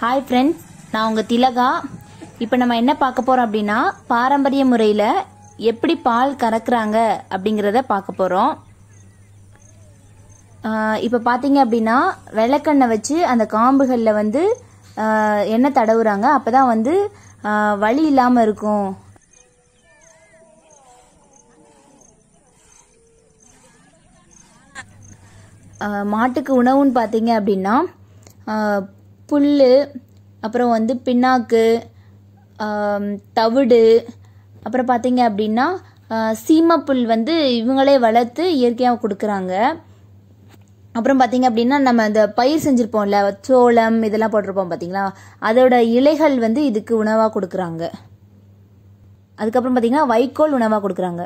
Hi friends, நான் உங்கள் திலகா. இப்போ நம்ம என்ன பார்க்க போகிறோம் அப்படின்னா, பாரம்பரிய முறையில் எப்படி பால் கறக்குறாங்க அப்படிங்கிறத பார்க்க போகிறோம். இப்போ பார்த்தீங்க அப்படின்னா, விளக்கெண்ணெய் வச்சு அந்த காம்புகளில் வந்து எண்ணெய் தடவுறாங்க. அப்போ தான் வந்து வலி இல்லாமல் இருக்கும். மாட்டுக்கு உணவுன்னு பார்த்தீங்க அப்படின்னா புல், அப்புறம் வந்து பிண்ணாக்கு, தவிடு, அப்புறம் பார்த்தீங்க அப்படின்னா சீமப்புல் வந்து இவங்களே வளர்த்து இயற்கையாக கொடுக்குறாங்க. அப்புறம் பார்த்தீங்க அப்படின்னா நம்ம இந்த பயிர் செஞ்சுருப்போம்ல, சோளம் இதெல்லாம் போட்டிருப்போம் பார்த்தீங்களா, அதோட இலைகள் வந்து இதுக்கு உணவாக கொடுக்குறாங்க. அதுக்கப்புறம் பார்த்தீங்கன்னா வைக்கோல் உணவாக கொடுக்குறாங்க.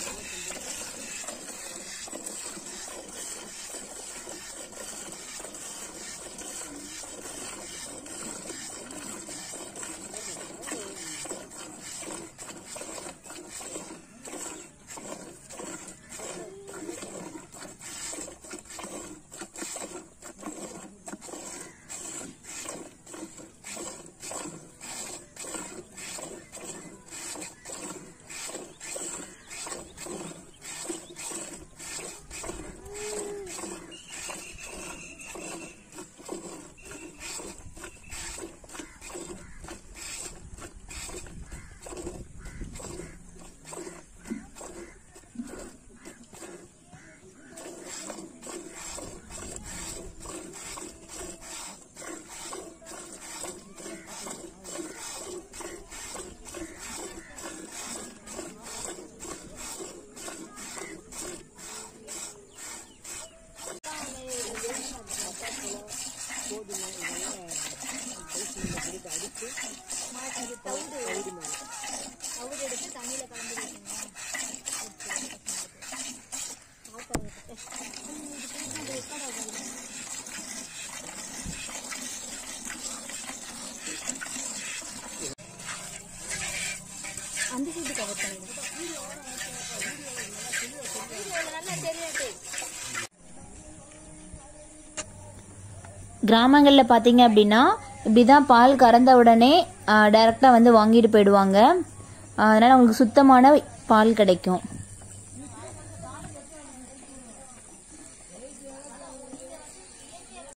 கிராமங்களில் பார்த்தீங்க அப்படின்னா இப்படிதான் பால் கறந்த உடனே டைரக்டா வந்து வாங்கிட்டு போயிடுவாங்க. அதனால அவங்களுக்கு சுத்தமான பால் கிடைக்கும்.